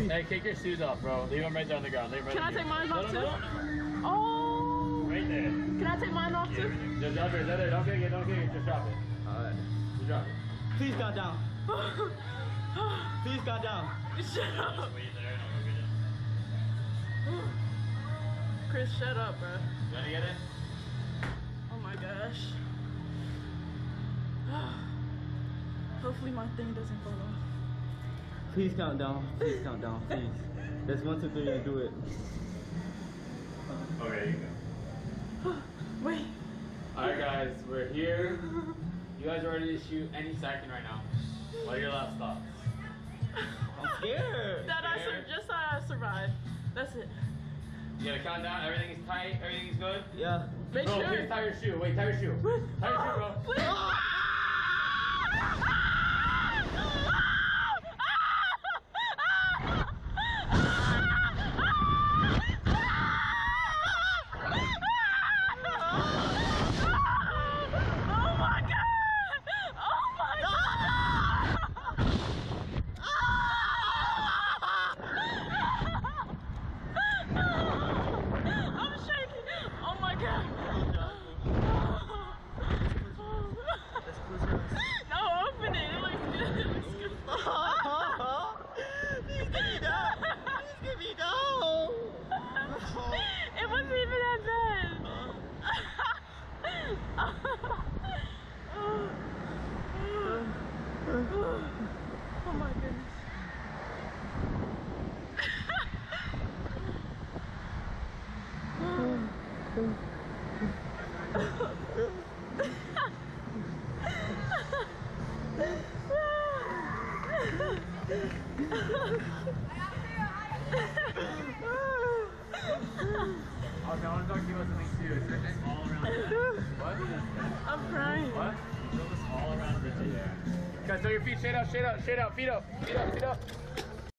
Hey, take your shoes off, bro. Leave them right there on the ground. Leave them right Can I take mine off too? No. Oh. Right there. Can I take mine off too? Just drop it. Don't kick it. Don't kick it. Just drop it. Alright. Just drop it. Please calm down. Please calm down. Shut up. Wait there. No, we're good. Chris, shut up, bro. You wanna get it? Oh my gosh. Hopefully my thing doesn't fall off. Please count down. Please count down. Please. There's 1, 2, 3 and do it. Okay, you go. Wait. Alright guys, we're here. You guys are ready to shoot any second right now. What are your last thoughts? I'm scared. That I survived. That's it. You gotta count down, everything is tight, everything is good? Yeah. Make Bro, sure. please tie your shoe. Wait, tie your shoe. Tie your shoe, bro. Please. It wasn't even that bad. Oh my goodness. Okay, I want to talk to you about something too. It's all around. What? I'm crying. What? You built this all around Richard. Yeah. Guys, throw your feet straight out, straight out, straight out. Feet up, feet up, feet up.